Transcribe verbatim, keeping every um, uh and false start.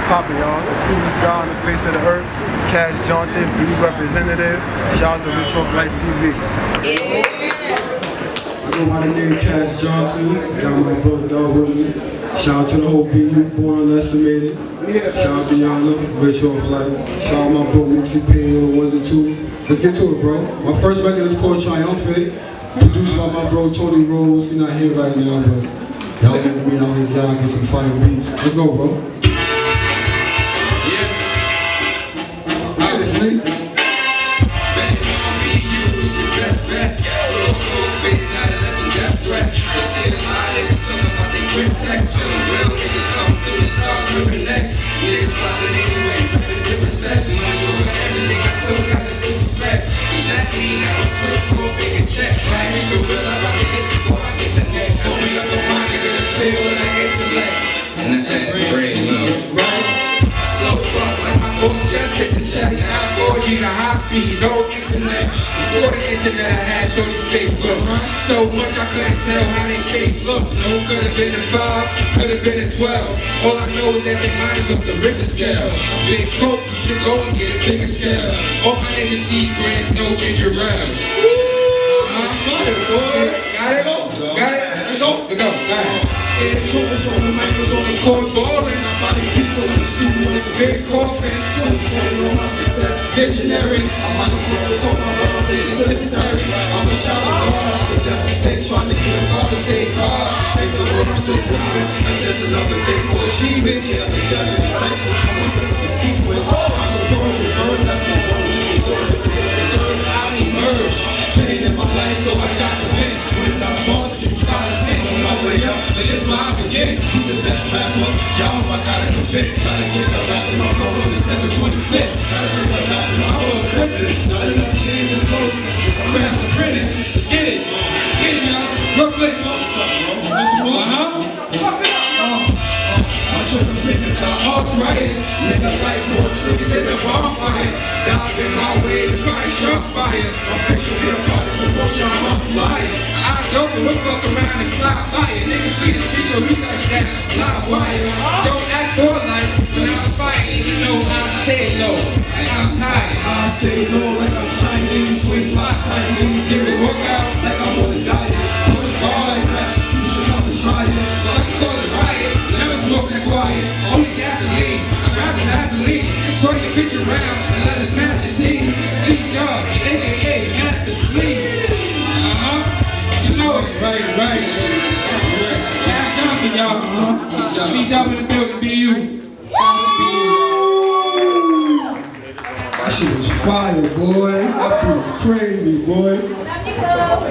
poppin', y'all? The coolest guy on the face of the earth, Cash Johnson, B representative. Shout out to Rich Off Life T V. I go by the name Cash Johnson. Got my bro dog with me. Shout out to the whole B U, Born Unestimated. Shout out to Yana, Rich Off Life. Shout out my bro Mixie P on the ones and twos. Let's get to it, bro. My first record is called Triumphant, produced by my bro Tony Rose. He's not here right now, but y'all get me out here, y'all get some fire beats. Let's go, bro. Yeah. Get it, Fleet. Bang on me, you was your best bet. Little cool spitting out of lesson death threats. I see a lot of niggas talking about they grip text. Till a real nigga come through and start gripping next. Niggas flopping anyway, ripping different sets. Money over everything I took, got to disrespect. Exactly, now I switch for a bigger check. I keep it real, I'd rather hit before I get the neck. Hold me up a mind, get a feel and an intellect. And that's that brain, you know. Right? Slow fuck like my folks just hit the check. Now four G's at high speed, no internet. Before the internet, I had Shorty's Facebook. So much I couldn't tell how they face look. No, could have been a five, could have been a twelve. All I know is that they mine is off the Richter scale. Big coke, you should go and get a bigger scale. All my niggas see grants, no ginger rounds. Uh-huh. Got it? Got it? Got it? Let's go. Let's go. Got it. Cold ballin', it's a big coffin. Dictionary, I'm on the floor, call my father, it's cemetery. I'm a shout out card, the devil stay trying to get a Father's Day card. Thank the Lord I'm still breathing, and just another day for achievement. Yeah, the devil is cycle, I'm gonna set up the sequence. I'm so going with her, that's my word. You can do it, I'll emerge. Pain in my life, so I shot the pen. When I'm falling, you five to ten on my way up, and this why I begin. You the best rapper, y'all I gotta convince. Gotta get a rap in my flow on the seven twenty-fifth. Gotta get a rap in my whole gripping. Not enough change in flow since I'm Master Apprentice. Get it, get it, y'all. Brooklyn. What's up, bro? Uh-huh. My trigger finger got arthritis. Nigga like more trees than a bonfire. Dive in my way, it's my shots fire. Officially a part of the motion, I'm on fire. Eyes open, we'll fuck around and fly fire. Niggas see the secret, we touch that live wire. Don't act for life, when I'm fighting, you know I stay low, and I'm tired. I stay low like I'm Chinese, twin plus Chinese. Give a workout like I'm on a diet. Push bar like raps, you should come and try it. So I can call it riot, never smoke that quiet. Only gasoline, I grab the gasoline, and twirl your bitch around, and let it smash your teeth. Sleep dog, A K A Master Sleep. Uh-huh. You know it, right, right. Cash Johnson, y'all. Uh-huh. C W in the building, B U. Shout out to B U. That shit was fire, boy. That beat was crazy, boy.